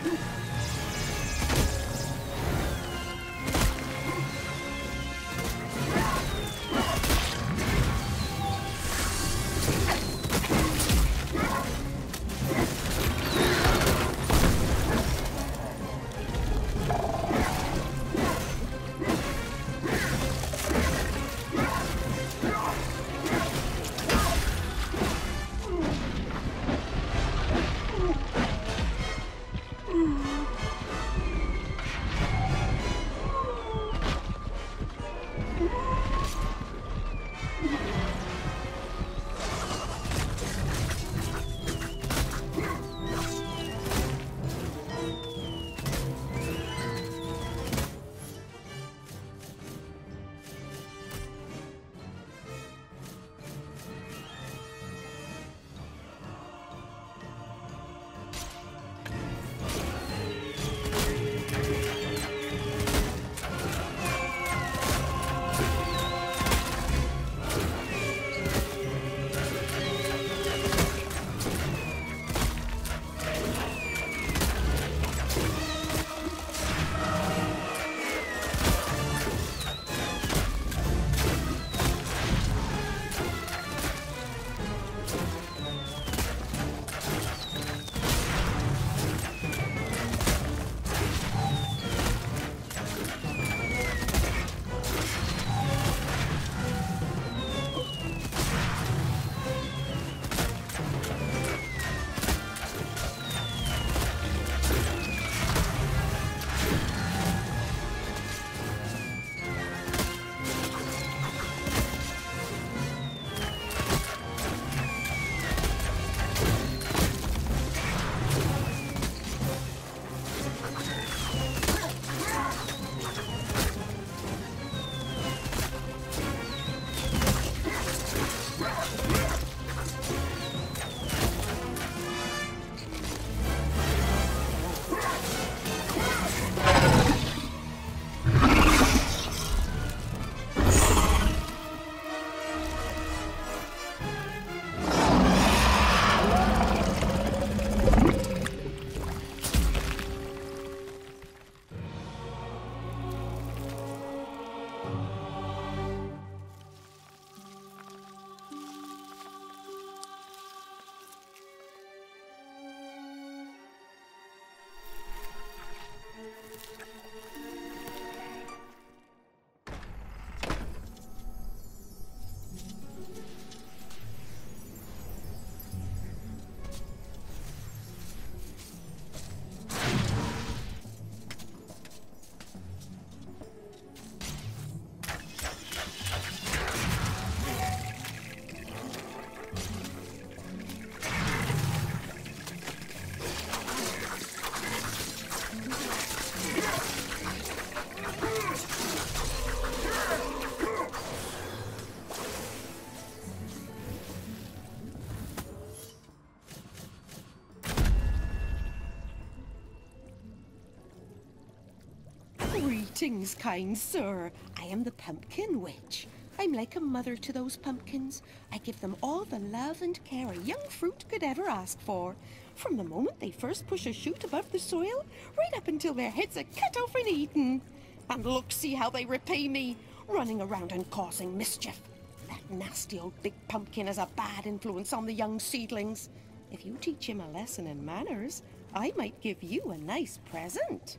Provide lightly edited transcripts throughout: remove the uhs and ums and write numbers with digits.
Greetings, kind sir. I am the Pumpkin Witch. I'm like a mother to those pumpkins. I give them all the love and care a young fruit could ever ask for. From the moment they first push a shoot above the soil, right up until their heads are cut off and eaten. And look, see how they repay me, running around and causing mischief. That nasty old big pumpkin has a bad influence on the young seedlings. If you teach him a lesson in manners, I might give you a nice present.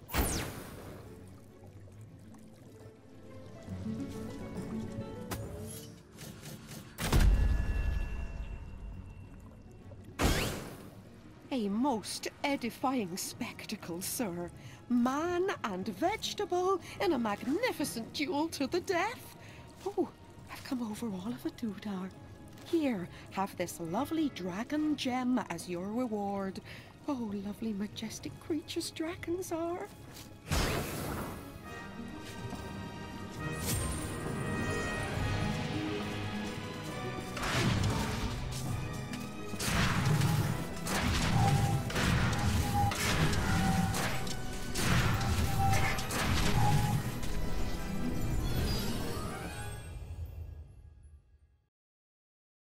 A most edifying spectacle, sir. Man and vegetable in a magnificent duel to the death. Oh, I've come over all of a doodah. Here, have this lovely dragon gem as your reward. Oh, lovely, majestic creatures dragons are.